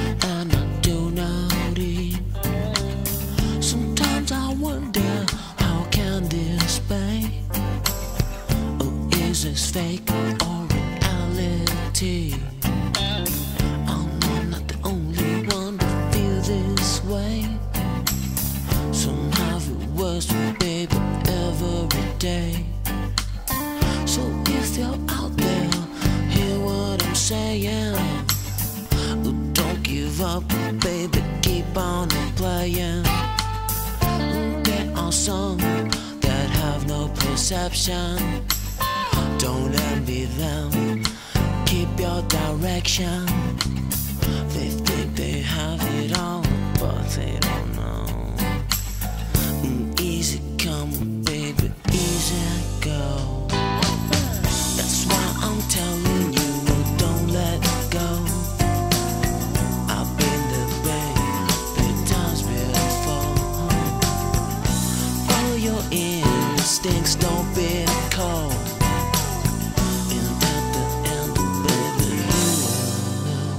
and I do not eat. Sometimes I wonder, how can this be? Or is this fake or reality? I'm not the only one to feel this way. Some have it worse, baby, every day. So if you're out there, hear what I'm saying. Don't give up, baby, keep on playing. There are some that have no perception. Don't envy them, keep your direction. They think they have it all, but they don't know. Easy come, baby, easy go. That's why I'm telling you, don't let go. I've been there, baby, times before. Follow your instincts, don't be cold. And at the end, baby, you will know.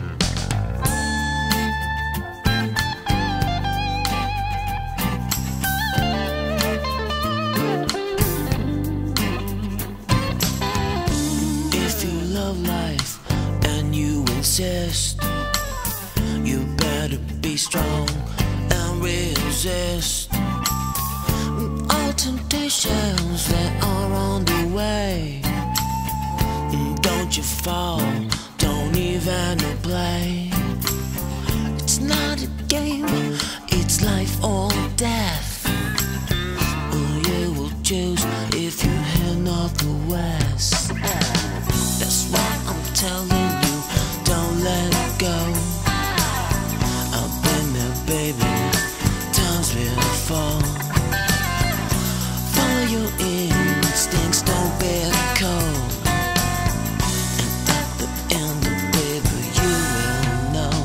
If you love life and you insist, you better be strong and resist all temptations that are on the way. Don't you fall, don't even play. It's not a game, it's life or death. You will choose if you head north or west. That's why I'm telling you, don't let go. I've been there, baby, times before. Follow your instincts, don't be cold. And at the end, baby, you will know.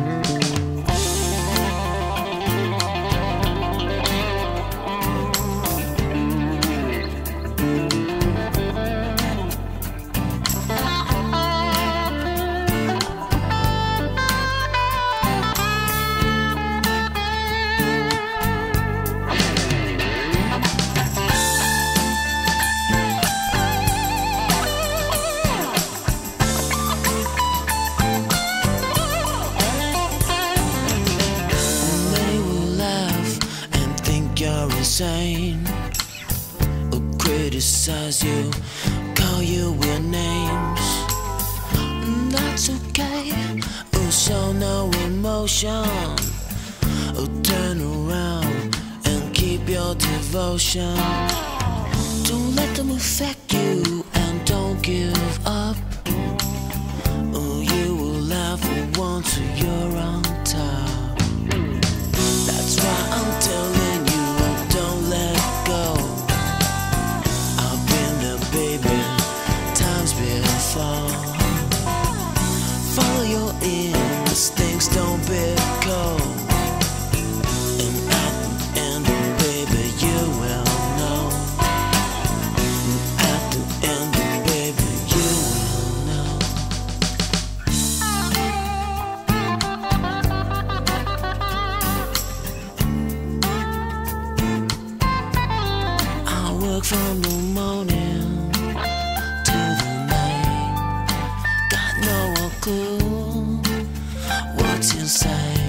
You're insane, or criticize you, call you weird names. That's okay, or show no emotion, or turn around and keep your devotion. Don't let them affect you and don't give up, or you will laugh once you're on top. That's why I'm telling you, don't let go. I've been there, baby, times before. Follow your instincts, don't be cold. And at the end, baby, you will know. At the end, baby, you will know. I work from the morning to the night. Got no clue what's inside.